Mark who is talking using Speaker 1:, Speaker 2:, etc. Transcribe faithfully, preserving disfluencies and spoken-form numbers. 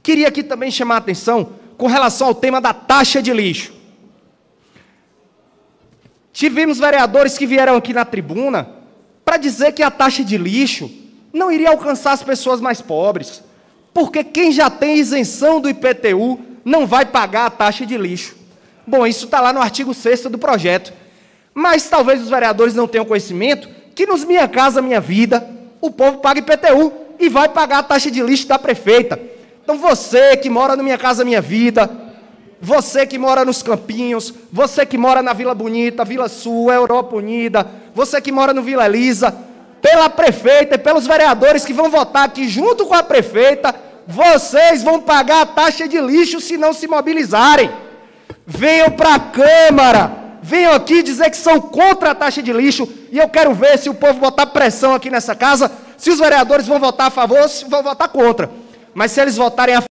Speaker 1: Queria aqui também chamar a atenção com relação ao tema da taxa de lixo. Tivemos vereadores que vieram aqui na tribuna para dizer que a taxa de lixo não iria alcançar as pessoas mais pobres, porque quem já tem isenção do I P T U não vai pagar a taxa de lixo. Bom, isso está lá no artigo sexto do projeto. Mas talvez os vereadores não tenham conhecimento que nos Minha Casa Minha Vida o povo paga I P T U e vai pagar a taxa de lixo da prefeita. Então você que mora no Minha Casa Minha Vida, você que mora nos Campinhos, você que mora na Vila Bonita, Vila Sul, Europa Unida, você que mora no Vila Elisa, pela prefeita e pelos vereadores que vão votar aqui junto com a prefeita, vocês vão pagar a taxa de lixo se não se mobilizarem. Venham para a Câmara, venham aqui dizer que são contra a taxa de lixo, e eu quero ver se o povo botar pressão aqui nessa casa, se os vereadores vão votar a favor ou se vão votar contra. Mas se eles votarem a